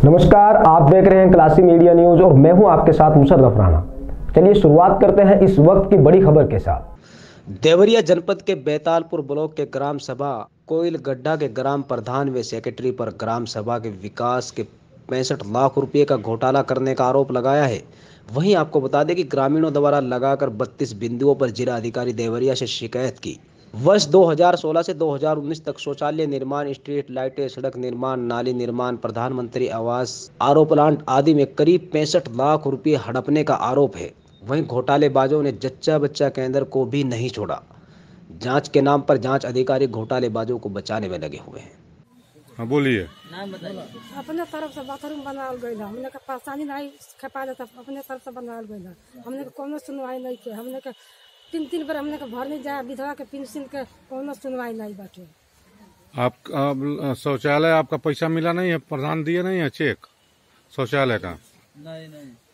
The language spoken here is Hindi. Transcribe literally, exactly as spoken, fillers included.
नमस्कार, आप देख रहे हैं क्लासी मीडिया न्यूज और मैं हूं आपके साथ मुशर्रफ राणा। चलिए शुरुआत करते हैं इस वक्त की बड़ी खबर के साथ। देवरिया जनपद के बैतालपुर ब्लॉक के ग्राम सभा कोयल गड्ढा के ग्राम प्रधान व सेक्रेटरी पर ग्राम सभा के विकास के पैंसठ लाख रुपए का घोटाला करने का आरोप लगाया है। वहीं आपको बता दें कि ग्रामीणों द्वारा लगाकर बत्तीस बिंदुओं पर जिला अधिकारी देवरिया से शिकायत की। वर्ष दो हज़ार सोलह से दो हज़ार उन्नीस तक शौचालय निर्माण, स्ट्रीट लाइटें, सड़क निर्माण, नाली निर्माण, प्रधानमंत्री आवास, आर ओ प्लांट आदि में करीब पैंसठ लाख रुपए हड़पने का आरोप है। वहीं घोटालेबाजों ने जच्चा बच्चा केंद्र को भी नहीं छोड़ा। जांच के नाम पर जांच अधिकारी घोटालेबाजों को बचाने में लगे हुए हैं। हाँ बोलिए। अपने तरफ से बाथरूम बनावल गई, हमने के परेशानी नहीं खपा देता, अपने तरफ से बनावल गई, हमने के कोनो सुनवाई नहीं के, हमने के तीन तीन बार हमने के भर नहीं जाए, विधवा के पेंशन के कोनो सुनवाई नहीं बाटे। आप शौचालय आपका पैसा मिला नहीं है, प्रधान दिए नहीं है चेक शौचालय का? नहीं नहीं